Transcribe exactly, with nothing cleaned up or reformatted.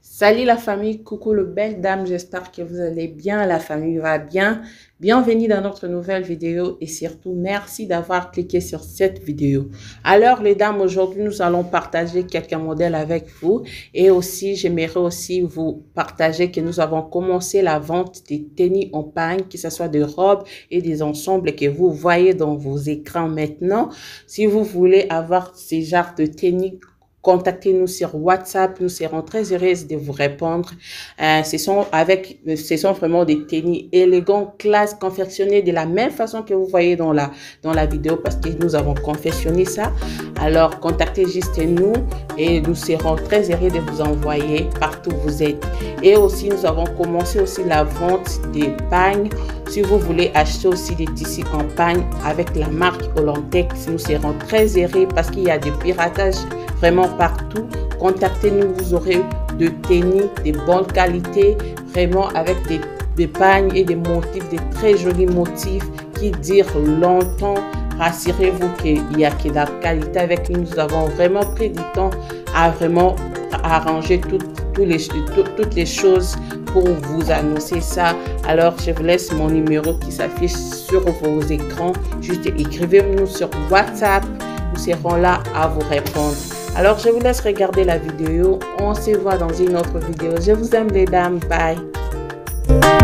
Salut la famille, coucou le belle dame, j'espère que vous allez bien, la famille va bien. Bienvenue dans notre nouvelle vidéo et surtout merci d'avoir cliqué sur cette vidéo. Alors les dames, aujourd'hui nous allons partager quelques modèles avec vous et aussi j'aimerais aussi vous partager que nous avons commencé la vente des tennis en pagne, que ce soit des robes et des ensembles que vous voyez dans vos écrans maintenant. Si vous voulez avoir ces genres de tennis, contactez-nous sur WhatsApp, nous serons très heureuses de vous répondre. Euh, ce sont avec, ce sont vraiment des tennis élégants, classe, confectionnés de la même façon que vous voyez dans la, dans la vidéo parce que nous avons confectionné ça. Alors, contactez juste nous et nous serons très heureux de vous envoyer partout où vous êtes. Et aussi, nous avons commencé aussi la vente des pagnes. Si vous voulez acheter aussi des tissus en pagne avec la marque Hollantex, nous serons très heureux parce qu'il y a des piratages vraiment partout. Contactez-nous, vous aurez de tennis de bonne qualité, vraiment avec des, des pagnes et des motifs, des très jolis motifs qui durent longtemps. Rassurez-vous qu'il y a que de la qualité avec nous. Nous avons vraiment pris du temps à vraiment arranger toutes, toutes, les, toutes, toutes les choses pour vous annoncer ça. Alors, je vous laisse mon numéro qui s'affiche sur vos écrans. Juste écrivez-nous sur WhatsApp. Nous serons là à vous répondre. Alors, je vous laisse regarder la vidéo. On se voit dans une autre vidéo. Je vous aime les dames. Bye.